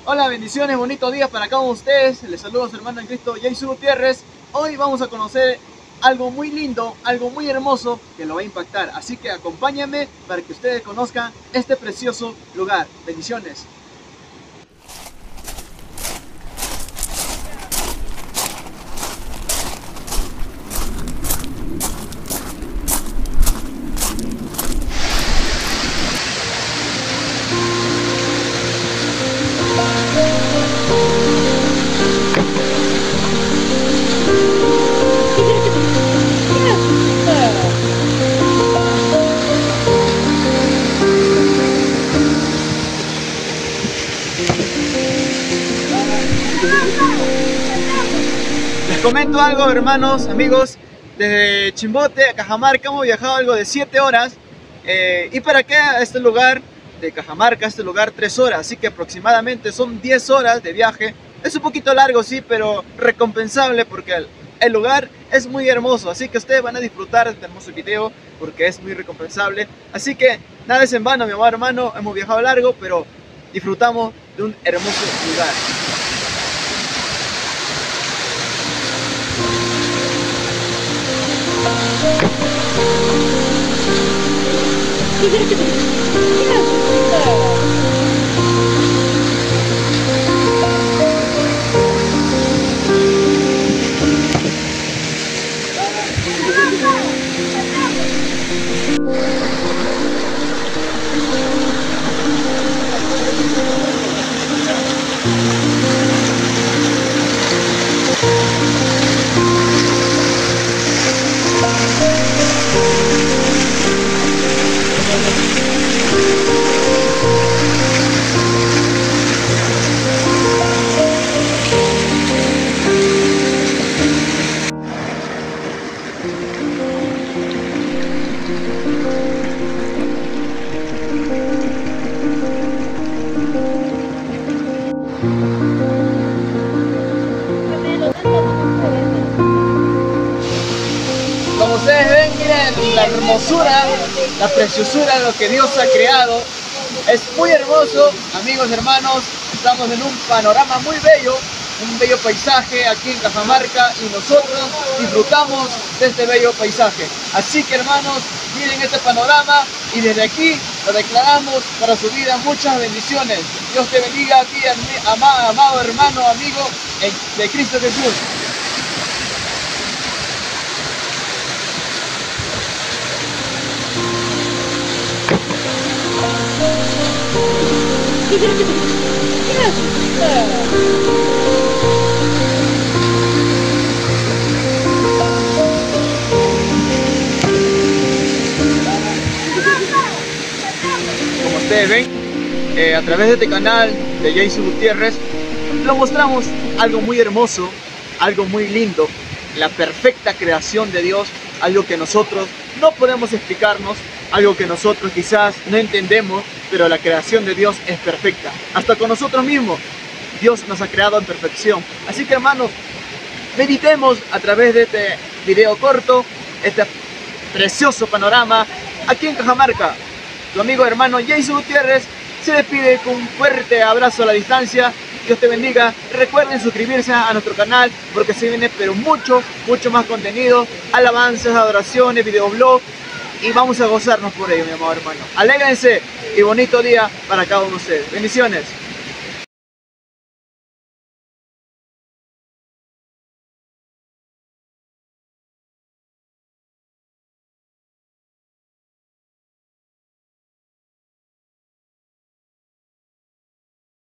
Hola, bendiciones, bonito día para cada uno de ustedes. Les saludo a su hermano en Cristo, Jason Gutiérrez. Hoy vamos a conocer algo muy lindo, algo muy hermoso que lo va a impactar. Así que acompáñenme para que ustedes conozcan este precioso lugar. Bendiciones. Les comento algo, hermanos, amigos. Desde Chimbote a Cajamarca hemos viajado algo de 7 horas. Y para qué a este lugar de Cajamarca, a este lugar 3 horas. Así que aproximadamente son 10 horas de viaje. Es un poquito largo, sí, pero recompensable porque el lugar es muy hermoso. Así que ustedes van a disfrutar de este hermoso video porque es muy recompensable. Así que nada es en vano, mi amado hermano. Hemos viajado largo, pero disfrutamos de un hermoso lugar. Como ustedes ven, miren la hermosura, la preciosura de lo que Dios ha creado. Es muy hermoso, amigos, hermanos. Estamos en un panorama muy bello, un bello paisaje aquí en Cajamarca y nosotros disfrutamos de este bello paisaje. Así que, hermanos, miren este panorama y desde aquí lo declaramos para su vida muchas bendiciones. Dios te bendiga a ti, amado hermano, amigo de Cristo Jesús. Como ustedes ven, a través de este canal de Jason Gutiérrez, lo mostramos algo muy hermoso, algo muy lindo, la perfecta creación de Dios, algo que nosotros no podemos explicarnos, algo que nosotros quizás no entendemos, pero la creación de Dios es perfecta. Hasta con nosotros mismos, Dios nos ha creado en perfección. Así que, hermanos, meditemos a través de este video corto, este precioso panorama aquí en Cajamarca. Tu amigo hermano Jason Gutiérrez se despide con un fuerte abrazo a la distancia. Dios te bendiga. Recuerden suscribirse a nuestro canal porque se viene pero mucho más contenido, alabanzas, adoraciones, videoblogs, y vamos a gozarnos por ello, mi amado hermano. Alégrense y bonito día para cada uno de ustedes. Bendiciones.